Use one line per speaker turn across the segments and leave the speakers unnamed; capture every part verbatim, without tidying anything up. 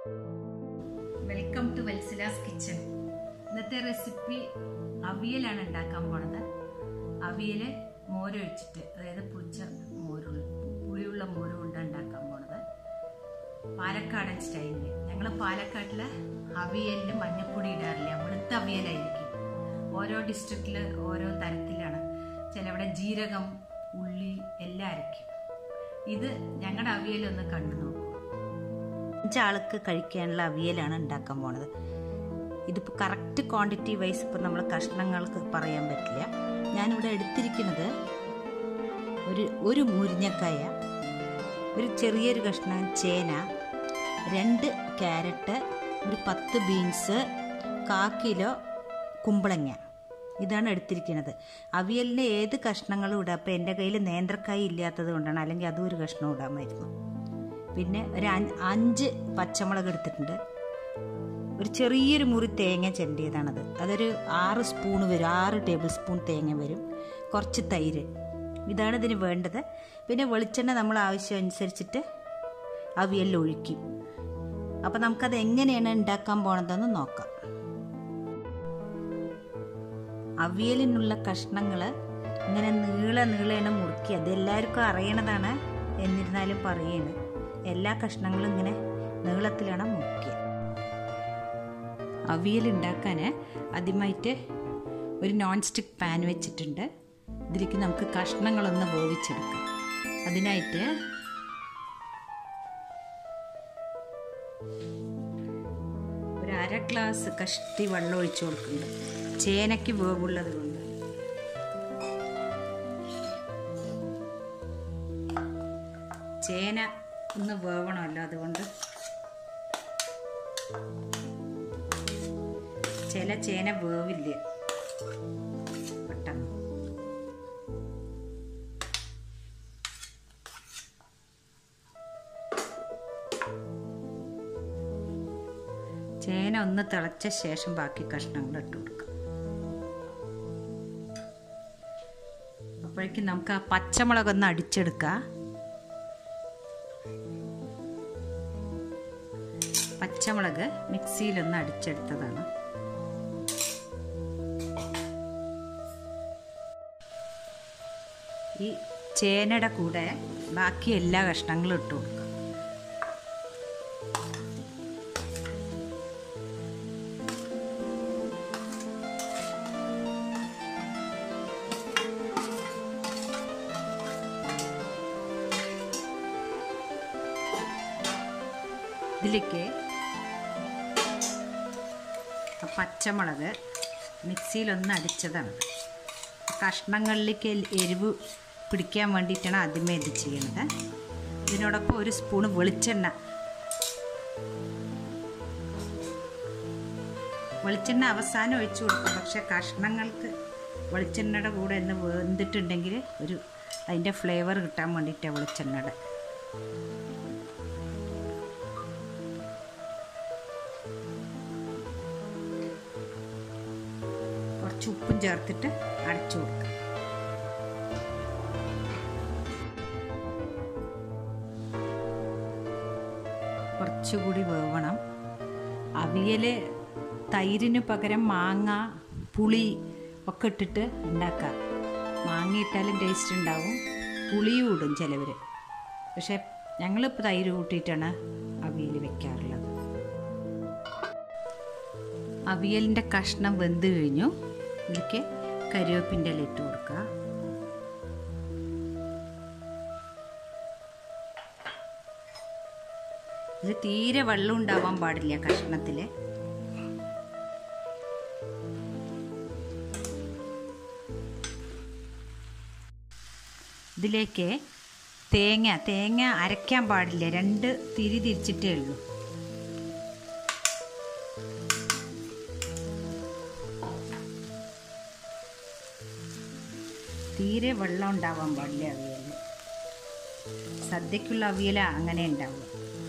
Welcome to വെൽസിലാസ് kitchen. ഇന്നത്തെ recipe അവിയലാണ് ഉണ്ടാക്കാൻ പോണത്. അവിയൽ മോരൊഴിച്ചിട്ട്, അതായത് പുളിച്ച മോരുള്ള പുളിയുള്ള മോര് കൊണ്ട് ഉണ്ടാക്കാൻ പോണത് പാലക്കാടൻ സ്റ്റൈലില്. ഞങ്ങൾ പാലക്കാട്ടില് അവിയലിന് മഞ്ഞപ്പൊടി ഇടാറില്ല, വെളുത്ത അവിയലായിരിക്കും. ഓരോ ഡിസ്ട്രിക്റ്റില് ഓരോ തരത്തിലാണ്. ചിലവിടെ ജീരകം, ഉള്ളി എല്ലാം അരയ്ക്കും. ഇത് ഞങ്ങളുടെ അവിയലൊന്ന് കണ്ടു നോക്കൂ.
അഞ്ചാൾക്ക് കഴിക്കാനുള്ള അവിയലാണ് ഉണ്ടാക്കാൻ പോണത്. ഇതിപ്പോൾ കറക്റ്റ് ക്വാണ്ടിറ്റി വൈസ് ഇപ്പോൾ നമ്മൾ കഷ്ണങ്ങൾക്ക് പറയാൻ പറ്റില്ല. ഞാനിവിടെ എടുത്തിരിക്കുന്നത് ഒരു ഒരു മുരിങ്ങക്കായ, ഒരു ചെറിയൊരു കഷ്ണം ചേന, രണ്ട് ക്യാരറ്റ്, ഒരു പത്ത് ബീൻസ്, കാ കിലോ കുമ്പളങ്ങ. ഇതാണ് എടുത്തിരിക്കുന്നത്. അവിയലിന് ഏത് കഷ്ണങ്ങളും ഇടാം. അപ്പോൾ എൻ്റെ കയ്യിൽ നേന്ത്രക്കായ ഇല്ലാത്തത് കൊണ്ടാണ്, അല്ലെങ്കിൽ അതും ഒരു കഷ്ണം ഇടാമായിരുന്നു. പിന്നെ ഒരു അഞ്ച് പച്ചമുളക് എടുത്തിട്ടുണ്ട്. ഒരു ചെറിയൊരു മുറി തേങ്ങ ചെണ്ടിയതാണത്. അതൊരു ആറ് സ്പൂൺ വരും, ആറ് ടേബിൾ സ്പൂൺ തേങ്ങ വരും. കുറച്ച് തൈര്. ഇതാണ് ഇതിന് വേണ്ടത്. പിന്നെ വെളിച്ചെണ്ണ നമ്മൾ ആവശ്യം അനുസരിച്ചിട്ട് അവിയലിൽ ഒഴിക്കും. അപ്പം നമുക്കത് എങ്ങനെയാണ് ഉണ്ടാക്കാൻ പോണതെന്ന് നോക്കാം. അവിയലിനുള്ള കഷ്ണങ്ങൾ ഇങ്ങനെ നീള നീളേനെ മുറുക്കി, അതെല്ലാവർക്കും അറിയണതാണ്, എന്നിരുന്നാലും പറയാണ്. എല്ലാ കഷ്ണങ്ങളും ഇങ്ങനെ നീളത്തിലാണ് മുറുക്കുക. അവിയൽ ഉണ്ടാക്കാൻ ആദ്യമായിട്ട് ഒരു നോൺ സ്റ്റിക്ക് പാൻ വെച്ചിട്ടുണ്ട്. ഇതിലേക്ക് നമുക്ക് കഷ്ണങ്ങളൊന്ന് വേവിച്ചെടുക്കാം. അതിനായിട്ട് ഒരു അര ഗ്ലാസ് കഷ്ടി വെള്ളം ഒഴിച്ചു കൊടുക്കുന്നുണ്ട്. ചേനയ്ക്ക് വേവുള്ളത് കൊണ്ട്. ചേന ഒന്ന് വേവണമല്ലോ, അതുകൊണ്ട്. ചില ചേന വേവില്ല പെട്ടെന്ന്. ചേന ഒന്ന് തിളച്ച ശേഷം ബാക്കി കഷ്ണങ്ങൾ ഇട്ട് കൊടുക്കാം. അപ്പോഴേക്കും നമുക്ക് ആ പച്ചമുളകൊന്ന് അടിച്ചെടുക്കാം. പച്ചമുളക് മിക്സിയിലൊന്ന് അടിച്ചെടുത്തതാണ്. ഈ ചേനയുടെ കൂടെ ബാക്കി എല്ലാ കഷ്ണങ്ങളും ഇട്ട് കൊടുക്കാം. ഇതിലേക്ക് പച്ചമുളക് മിക്സിയിലൊന്ന് അടിച്ചതാണ്. കഷ്ണങ്ങളിലേക്ക് എരിവ് പിടിക്കാൻ വേണ്ടിയിട്ടാണ് ആദ്യമേ ഇത് ചെയ്യണത്. ഇതിനോടൊപ്പം ഒരു സ്പൂണ് വെളിച്ചെണ്ണ വെളിച്ചെണ്ണ അവസാനം ഒഴിച്ചു കൊടുക്കും. പക്ഷെ കഷ്ണങ്ങൾക്ക് വെളിച്ചെണ്ണയുടെ കൂടെ ഒന്ന് വെന്തിട്ടുണ്ടെങ്കിൽ ഒരു അതിൻ്റെ ഫ്ലേവർ കിട്ടാൻ വേണ്ടിയിട്ടാണ് വെളിച്ചെണ്ണയുടെ. കുറച്ച് ഉപ്പും ചേർത്തിട്ട് അടച്ചു കൊടുക്കുക. കുറച്ചുകൂടി വേവണം. അവിയൽ തൈരിന് പകരം മാങ്ങ, പുളി ഒക്കെ ഇട്ടിട്ട് ഉണ്ടാക്കാം. മാങ്ങ ഇട്ടാലും ടേസ്റ്റ് ഉണ്ടാവും, പുളിയും ഇടും ചിലവർ. പക്ഷെ ഞങ്ങളിപ്പോൾ തൈര് കൂട്ടിയിട്ടാണ് അവിയൽ വെക്കാറുള്ളത്. അവിയലിൻ്റെ കഷ്ണം വെന്ത് കഴിഞ്ഞു. ഇതിലേക്ക് കരിവേപ്പിൻ്റെ ഇല ഇട്ട് കൊടുക്കുക. ഇത് തീരെ വെള്ളം ഉണ്ടാവാൻ പാടില്ല കഷ്ണത്തിൽ. ഇതിലേക്ക് തേങ്ങ തേങ്ങ അരയ്ക്കാൻ പാടില്ല, രണ്ട് തിരി തിരിച്ചിട്ടേ ഉള്ളൂ. തീരെ വെള്ളം ഉണ്ടാവാൻ പാടില്ല അവിയൽ. സദ്യക്കുള്ള അവിയല അങ്ങനെ ഉണ്ടാവുക.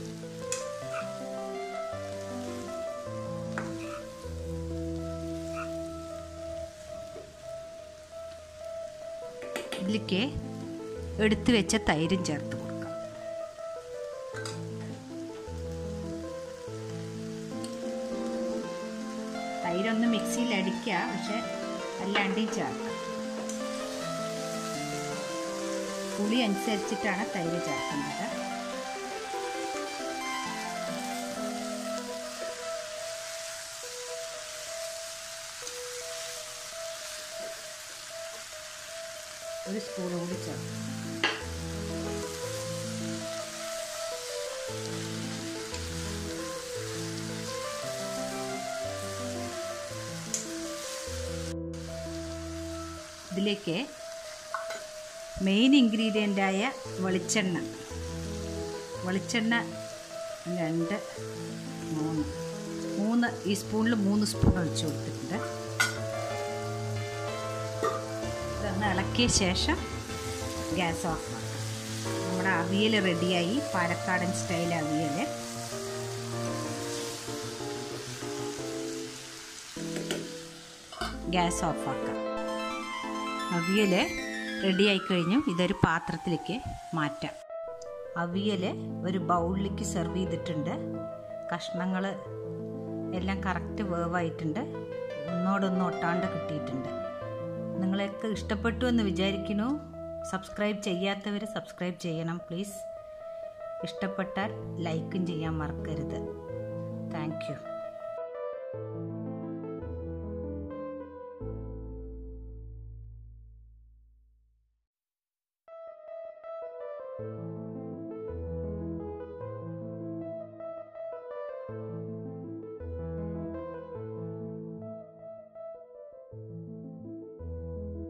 ഇതിലേക്ക് എടുത്തു വെച്ച തൈരും ചേർത്ത് കൊടുക്കാം. തൈരൊന്ന് മിക്സിയിൽ അടിക്കുക, പക്ഷെ അല്ലാണ്ട് ചേർക്കാം. പുളി അനുസരിച്ചിട്ടാണ് തൈര് ചേർക്കേണ്ടത്. ഒരു സ്പൂൺ കൂടി ചേർക്കും. ഇതിലേക്ക് മെയിൻ ഇൻഗ്രീഡിയൻ്റായ വെളിച്ചെണ്ണ വെളിച്ചെണ്ണ രണ്ട് മൂന്ന് മൂന്ന് ഈ സ്പൂണിൽ മൂന്ന് സ്പൂൺ ഒഴിച്ച് കൊടുത്തിട്ടുണ്ട്. ഇതൊന്ന് ഇളക്കിയ ശേഷം ഗ്യാസ് ഓഫ് ആക്കാം. നമ്മുടെ അവിയൽ റെഡിയായി, പാലക്കാടൻ സ്റ്റൈൽ അവിയൽ. ഗ്യാസ് ഓഫ് ആക്കാം. അവിയൽ റെഡിയായി കഴിഞ്ഞു. ഇതൊരു പാത്രത്തിലേക്ക് മാറ്റാം. അവിയൽ ഒരു ബൗളിലേക്ക് സെർവ് ചെയ്തിട്ടുണ്ട്. കഷ്ണങ്ങൾ എല്ലാം കറക്റ്റ് വേവായിട്ടുണ്ട്. ഒന്നോടൊന്നും ഒട്ടാണ്ട് കിട്ടിയിട്ടുണ്ട്. നിങ്ങളെയൊക്കെ ഇഷ്ടപ്പെട്ടു എന്ന് വിചാരിക്കുന്നു. സബ്സ്ക്രൈബ് ചെയ്യാത്തവർ സബ്സ്ക്രൈബ് ചെയ്യണം പ്ലീസ്. ഇഷ്ടപ്പെട്ടാൽ ലൈക്കും ചെയ്യാൻ മറക്കരുത്. Thank you. Thank you.